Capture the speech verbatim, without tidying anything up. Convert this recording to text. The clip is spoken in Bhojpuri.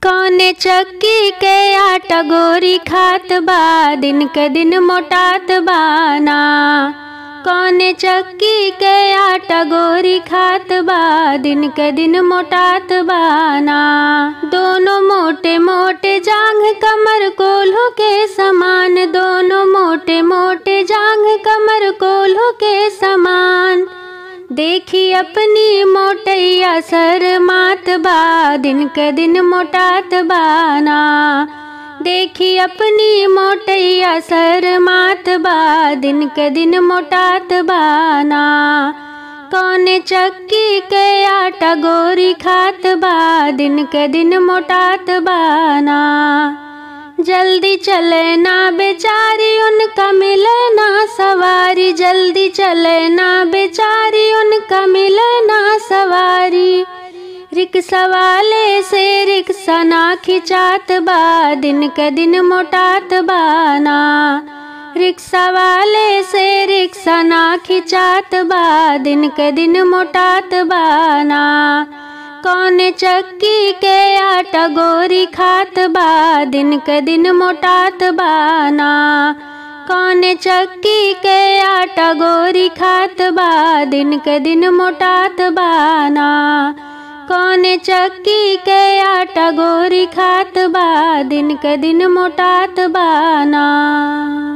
कौने चक्की के आटा गोरी खात बा, दिन के दिन मोटात बाना। कौने चक्की के आटा गोरी खात बा, दिन के दिन मोटात बाना। दोनों मोटे मोटे जांघ कमर कोल्हू के समान, दोनों मोटे मोटे जांघ कमर कोल्हू के समान। देखी अपनी मोटैया शरमात बा, दिन के दिन मोटात बाना। देखी अपनी मोटैया शरमात बा, दिन के दिन मोटात बाना। कौने चक्की के आटा गोरी खात बा, दिन के दिन मोटात बाना। जल्दी चले ना बेचारी उनका मिले ना सवारी, जल्दी चले ना बेचारी उनका मिले ना सवारी। रिक्शा वाले से रिक्शा ना खिंचात बा, दिन के दिन मोटात बाना। रिक्शा वाले से रिक्शा ना खिंचात बा, दिन के दिन मोटात बाना। कौने चक्की के आटा गोरी खात बा, दिन के दिन मोटात बाना। कौने चक्की के आटा गोरी खात बा, दिन के दिन मोटात बाना। कौने चक्की के आटा गोरी खात बा, दिन के दिन मोटात बाना।